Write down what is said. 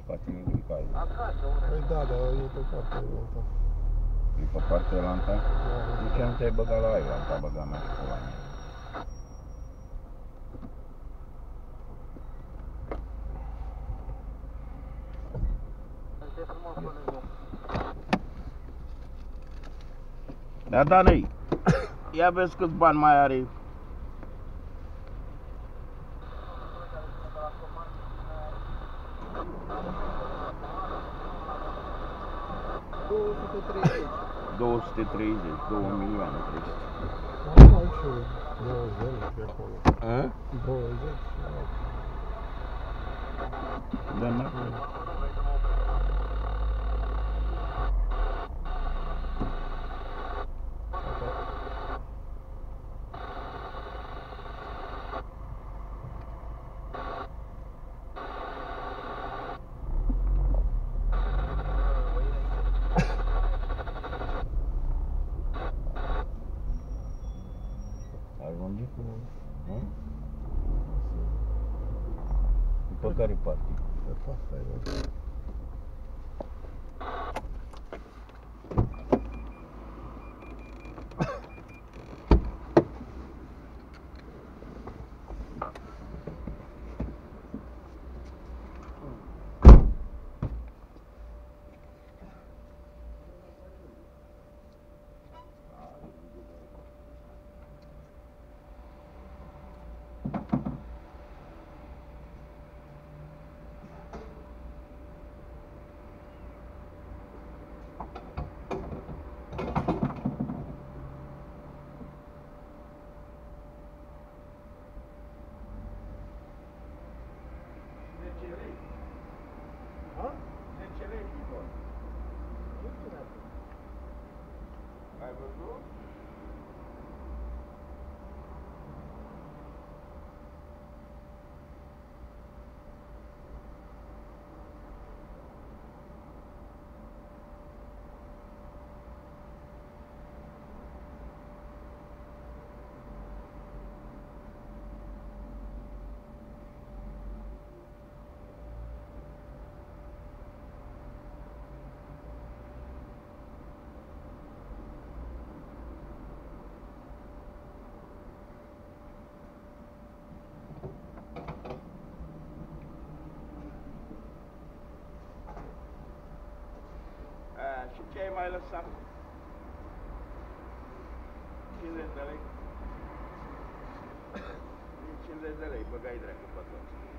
spatele lui care? Păi da, dar e pe partea alta. E pe partea alta? Da. De ce nu te-ai băgat la aia? Te-a băgat mai și pe la mine. Da, Danei, ia vezi câți bani mai are. $230, 2 milioane 300. Am și 20 pe acolo. A? 20. Da, n-acolo. Ajunge cu... Pe care parte? Pe partea aia. Ai văzut? Și ce ai mai lăsat? 50 de lei. 50 de lei, băgai dracu pe tot.